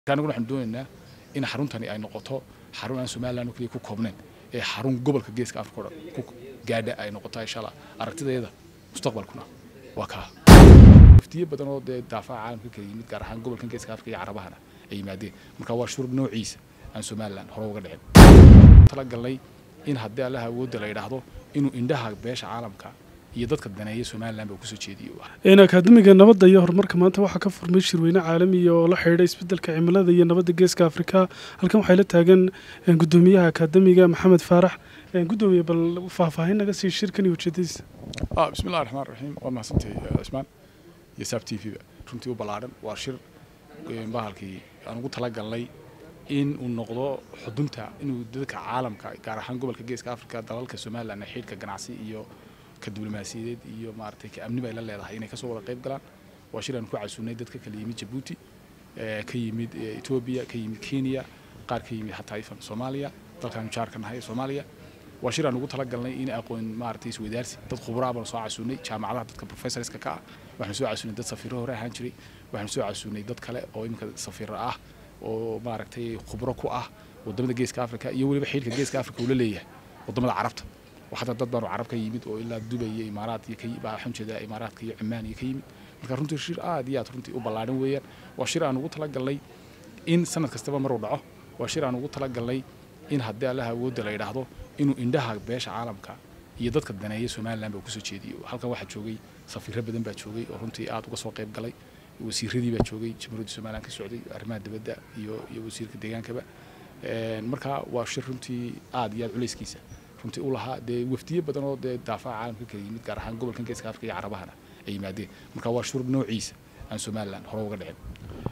كانوا نحن دوننا إن حرونتني أي نقطة حرون أن سومالان وكلي كوكبنن حرون قبل كجيس كأفريقيا كوك قاعدة أي نقطة إن شاء الله أردت هذا مستقبل كنا وكا فتيه بدنا دافع عالم كريم كارهان قبل كجيس كأفريقيا عربهنا أي مادة مكوا شرب نوع عيسى أن سومالان هرو قدعين تلقى لي إن هدي الله ود لا يرهضو إنه إندها بيش عالم كا يدك الدنيا سومالان بكسو شديد إن أكاديمية نبض يهر مركز ما توقع كفر مشر وين عالمي ولا حيرة يسبدل كعملة ذي نبض جيس كأفريقيا هالكم حيلتها جن قدومية أكاديمية محمد فارح قدومية بالفاهين قصي الشركة وتشديس بسم الله الرحمن الرحيم وما سنتي اسمان يساب تي في runtii u balaaran waa shir bahalkii aan ugu talagalnay in uu noqdo xudunta inuu dadka caalamka gaar ahaan gobolka geeska Afrika dalalka Soomaaliland xidhka ganacsi iyo ka diblomaasiyadeed iyo maartay ka amni bay la leedahay inay ka soo wada qayb galaan waa shir aan ku casuunay dadka kala yimid Djibouti ka yimid Ethiopia ka yimid Kenya qaar ka yimid hatta ifan Soomaaliya dalkan jaarkan hay Soomaaliya waa shir aan ugu talagalnay in aqoon maartay isweydaarsi dad khubaro ah soo casuunay jaamacadaha dadka professorska ka waxaan soo casuunay dad safiiro hore ahaan jiray waxaan soo casuunay dad kale oo imka safiiro ah oo maartay khubaro ku ah wadamada geeska Afrika iyo waliba xilka geeska Afrika uu leeyahay wadamada Carabta waxa dad baro Carab ka yimid oo ilaa Dubai iyo Imaaraat iyo kay baa xunjeeda Imaaraadka iyo Oman iyo ka yimid marka runtii shir aad iyo aad runtii u balaaran weeyaan waa shir aan ugu talagalnay in sanad kastaba mar uu dhaco waa shir aan ugu talagalnay in haddii Allah awood la yiraahdo inuu indhaha beesha caalamka iyo dadka daneeya Soomaaliland uu ku soo jeediyo halkan waxa joogay safiiro badan baa joogay oo runtii aad uga soo qayb galay wasiiradii baa joogay jamhuuriyadda Soomaaliland ka socday arrimaha dibadda iyo wasiirka deegaankaba marka waa shir runtii aad iyo aad culayskiisa runtii u lahaa wafdiye badan oo daafaca caalamka ka yimid gaar ahaan gobolka geeska Afrika iyo Carabahana ay yimaadeen marka waa shir noociisa aan Soomaaliland hore uga dhicin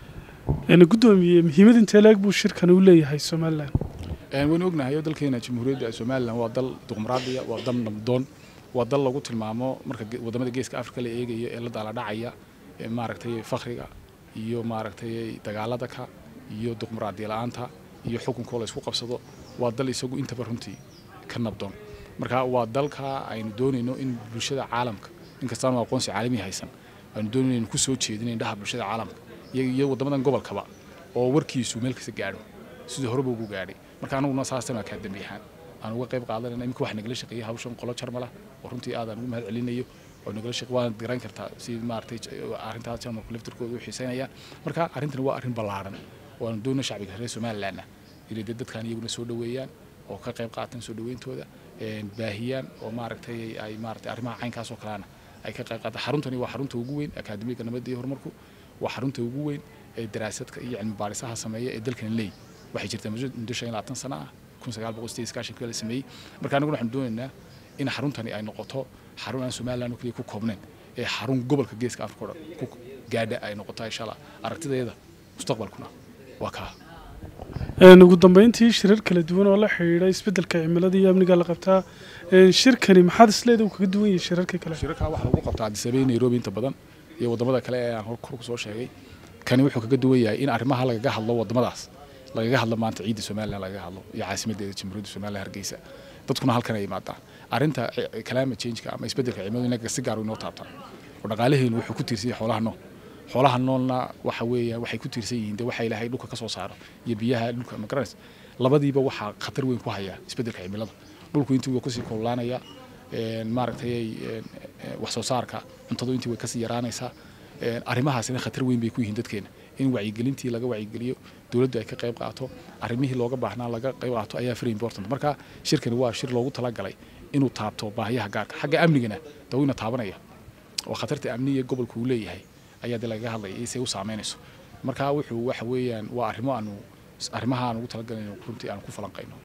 gudoomiye muhiimada intee leeg buu shirkan u leeyahay Soomaaliland وين ognahay dalkeena jamhuuriyadda Soomaaliland waa dal dimuqraadiya waa dal nabdoon waa dal lagu tilmaamo marka wadamada geeska Afrika la eegayo ee la dala dhacaya maaragtay fakhriga iyo maaragtay dagaalada ka iyo dimuqraadiya la'aanta iyo xukunka la isku qabsado waa dal isagu inta runtii ka nabdoon marka waa dalka aynu doonayno in bulshada caalamka inkastoo aan aqoonsi caalami haysan aynu doonayno in ku soo jeedino indhaha bulshada caalamka iyo wadamadan gobolkaba oo warkiisu meel kasta gaadho sidii hore ugu gaadhay marka anaguna saasana ka dambeeyaan aan uga qayb qaadanayna imika wax nagala shaqeeyay hawshan qolo jarmala oo runtii aad aan ugu mahad celinayo oo nagala shaqeey waan garan kartaa si maartay arintaas jarmalku laftirkooda u xiiseynayaan marka arintan waa arin balaaran oo aan doonayno shacbiga reer Soomaaliland inay dadkan iyaguna soo dhaweeyaan oo ka qayb qaataan soo dhaweyntooda baahiyaan oo maartay ay maartay arrimaha caynkaas oo kalaana ay ka qayb qaataan xaruntani waa xarunta ugu weyn akaademiga nabadda iyo horumarku waa xarunta ugu weyn ee daraasadka iyo cilmi baarisaha sameeya ee dalkan leeyahay waxay jirtaa muddo 20 sano ah 1990 la sameeyay marka anagu waxaan doonaynaa in xaruntani ay noqoto xarun aan Soomaaliland kaliya ku koobneen xarun gobolka geeska Afrika ku gaadha ay noqoto insha Allah aragtideeda mustaqbalkuna waa ka ugu dambeyntii shirar kala duwan oo la xiriira isbedelka cimilada iyo amniga la qabtaa shirkani maxaad isleedahay uu kaga duwan yahay shirarka kale shirarka waxa lagu qabtaa Addis Ababa Nairobi inta badan iyo wadamada kale ee aan hor ku soo sheegay kani wuxuu kaga duwan yahay in arrimaha laga hadlo wadamadaas laga hadlo maanta ciidda Soomaaliland laga hadlo iyo caasimadeeda jamhuuriyadda Soomaaliland Hargeysa dadkuna halkan ay yimaadaan arinta climate change ka ama isbedelka cimilada inaga si gaar ah inoo taabta oo dhaqaalaheenu wuxuu ku tiirsan yahay xoolaha noolna waxa weeyaan waxay ku tiirsan yihiin waxa Ilaahay dhulka ka soo saaro iyo biyaha dhulka magaranays labadiiba waxa khatar weyn ku haya isbedelka cimilada dhulku intii uu ka sii koolaanaya maaragtay wax soo saarka cuntadu intii way ka sii yaraanaysaa arrimahaasina khatar weyn bay ku yihiin dadkeena in wacyigelintii laga wacyigeliyo dawladdu ay ka qayb qaato arrimihii looga baahnaa laga qayb qaato ayaa very important marka shirkani waa shir loogu talagalay inuu taabto baahiyaha gaarka xagga amnigana dawladna taabanaya oo khatarta amniga gobolku uu leeyahay ayaa laga hadlayay si uu saameynayso marka wuxuu waxa weeyaan waa arrimaha aan ugu talagalay runtii aan ku falanqeyno